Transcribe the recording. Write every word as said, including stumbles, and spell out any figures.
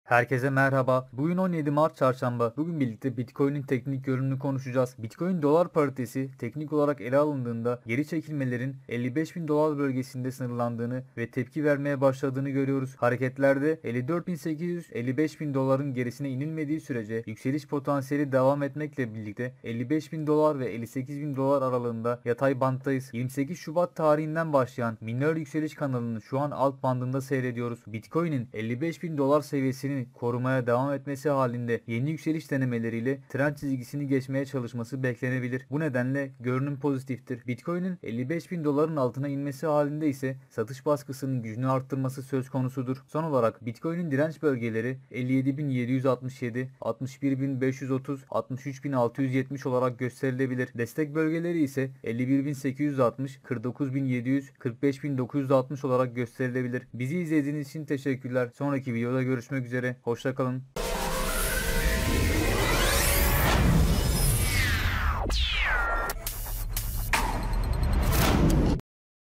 Herkese merhaba. Bugün on yedi Mart Çarşamba. Bugün birlikte Bitcoin'in teknik görünümünü konuşacağız. Bitcoin dolar paritesi teknik olarak ele alındığında geri çekilmelerin elli beş bin dolar bölgesinde sınırlandığını ve tepki vermeye başladığını görüyoruz. Hareketlerde elli dört bin sekiz yüz elli beş bin doların gerisine inilmediği sürece yükseliş potansiyeli devam etmekle birlikte elli beş bin dolar ve elli sekiz bin dolar aralığında yatay banttayız. yirmi sekiz Şubat tarihinden başlayan minör yükseliş kanalını şu an alt bandında seyrediyoruz. Bitcoin'in elli beş bin dolar seviyesini korumaya devam etmesi halinde yeni yükseliş denemeleriyle trend çizgisini geçmeye çalışması beklenebilir. Bu nedenle görünüm pozitiftir. Bitcoin'in elli beş bin doların altına inmesi halinde ise satış baskısının gücünü arttırması söz konusudur. Son olarak Bitcoin'in direnç bölgeleri elli yedi bin yedi yüz altmış yedi, altmış bir bin beş yüz otuz, altmış üç bin altı yüz yetmiş olarak gösterilebilir. Destek bölgeleri ise elli bir bin sekiz yüz altmış, kırk dokuz bin yedi yüz, kırk beş bin dokuz yüz altmış olarak gösterilebilir. Bizi izlediğiniz için teşekkürler. Sonraki videoda görüşmek üzere. Hoşça kalın.